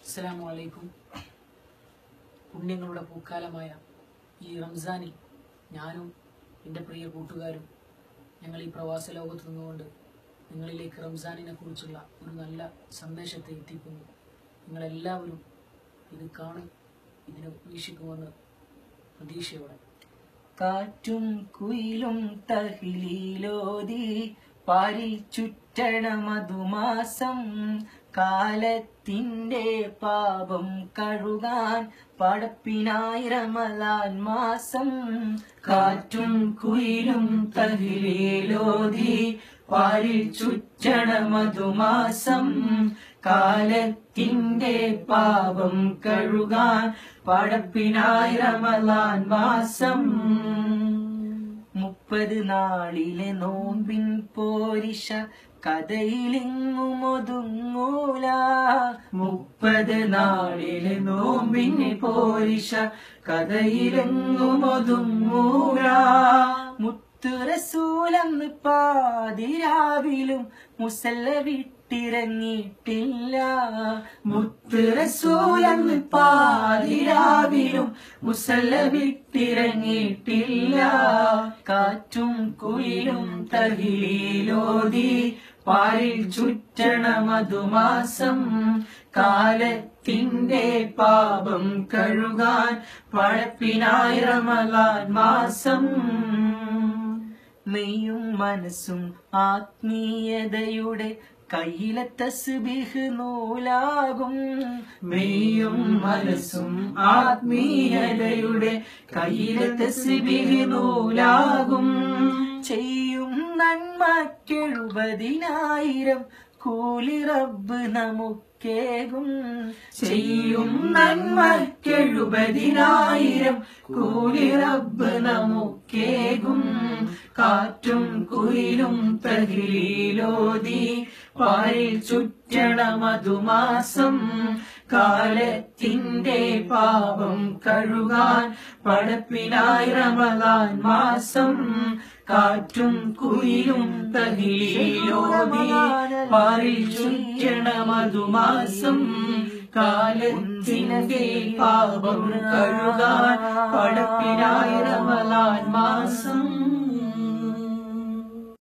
അസ്സലാമു അലൈക്കും. പുണ്യങ്ങളുടെ പൂക്കാലമായ ഈ റംസാനിൽ ഞാനും എൻ്റെ പ്രിയ കൂട്ടുകാരും ഞങ്ങൾ ഈ പ്രവാസ ലോകത്ത് നിന്നുകൊണ്ട് നിങ്ങളിലേക്ക് റംസാനിനെ കുറിച്ചുള്ള ഒരു നല്ല സന്ദേശത്തെ എത്തിക്കുന്നു. നിങ്ങളെല്ലാവരും ഇത് കാണും, ഇതിനെ വീക്ഷിക്കുമെന്ന് പ്രതീക്ഷയോടെ. കാറ്റും കുയിലും തഹ്ലീലോതി പാരിൽ ചുറ്റണ മധുമാസം, കാലത്തിന്റെ പാപം കഴുകാൻ പടപ്പിനായി റമളാൻ മാസം. കാറ്റും കുയിലും തഹ്ലീലോതി പാരിൽ ചുറ്റണ മധുമാസം, കാലത്തിന്റെ പാപം കഴുകാൻ പടപ്പിനായി റമളാൻ മാസം. 30 നാളിലെ നോമ്പിൻ പോരിശ കഥയിലെങ്ങും ഒതുങ്ങൂല. 30 നാളിലെ നോമ്പിൻ പോരിശ കഥയിലെങ്ങും ഒതുങ്ങൂല. മുത്തു റസൂലന്ന് പാതിരാവിലും മുസല്ല വിട്ടിറങ്ങിയിട്ടില്ല. മുത്ത് റസൂലന്ന് പാതിരാവിലും മുസല്ല വിട്ടിറങ്ങിയിട്ടില്ല. കാറ്റും കുയിലും തഹ്ലീലോതി പാരിൽ ചുറ്റണ മധുമാസം, കാലത്തിന്റെ പാപം കഴുകാൻ പടപ്പിനായി റമളാൻ മാസം. നെയ്യും മനസ്സും ആത്മീയതയുടെ കയ്യിലെ തസ്ബീഹ് നൂലാകും. മെയ്യും മനസ്സും ആത്മീയതയുടെ കയ്യിലെ തസ്ബീഹ് നൂലാകും. ചെയ്യും നന്മക്കെഴുപതിനായിരം കൂലി റബ്ബ് നമുക്കേകും. ചെയ്യും നന്മക്കെഴുപതിനായിരം കൂലി റബ്ബ് നമുക്കേകും. കാറ്റും കുയിലും തഹ്ലീലോതി പാരിൽ ചുറ്റണ മധുമാസം, കാലത്തിന്റെ പാപം കഴുകാൻ പടപ്പിനായി റമളാൻ മാസം. കാറ്റും കുയിലും തഹ്ലീലോതി പാരിൽ ചുറ്റണ മധുമാസം, കാലത്തിന്റെ പാപം കഴുകാൻ പടപ്പിനായി റമളാൻ മാസം.